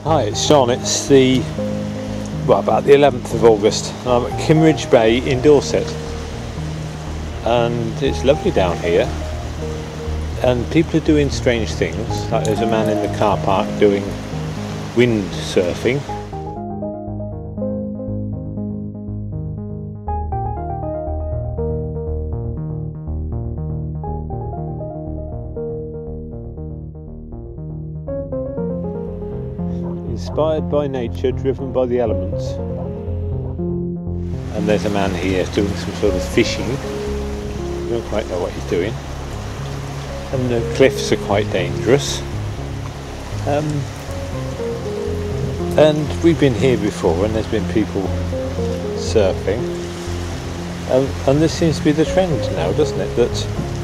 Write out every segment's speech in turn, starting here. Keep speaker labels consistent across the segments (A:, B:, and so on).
A: Hi, it's John. It's about the 11th of August and I'm at Kimmeridge Bay in Dorset, and it's lovely down here and people are doing strange things, like there's a man in the car park doing wind surfing. Inspired by nature, driven by the elements. And there's a man here doing some sort of fishing. I don't quite know what he's doing. And the cliffs are quite dangerous. And we've been here before and there's been people surfing. And this seems to be the trend now, doesn't it? That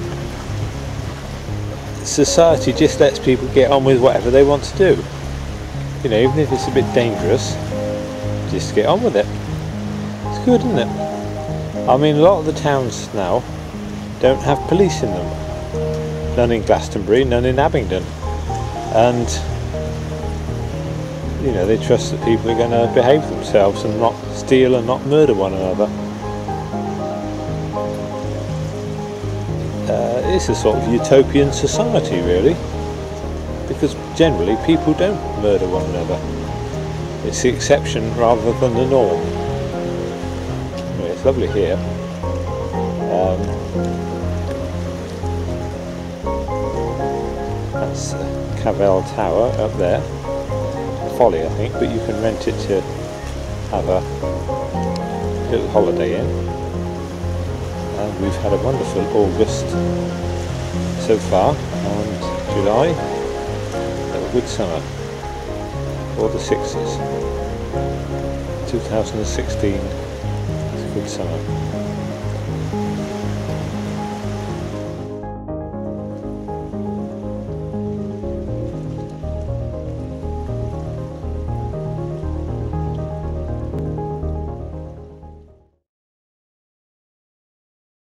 A: society just lets people get on with whatever they want to do. You know, even if it's a bit dangerous, just get on with it. It's good, isn't it? I mean, a lot of the towns now don't have police in them. None in Glastonbury, none in Abingdon. And, you know, they trust that people are going to behave themselves and not steal and not murder one another. It's a sort of utopian society, really. Because generally people don't murder one another. It's the exception rather than the norm. Anyway, it's lovely here. That's Cavell Tower up there. Folly, I think, but you can rent it to have a little holiday in. And we've had a wonderful August so far, and July. Good summer for the 60s. 2016 is a good summer.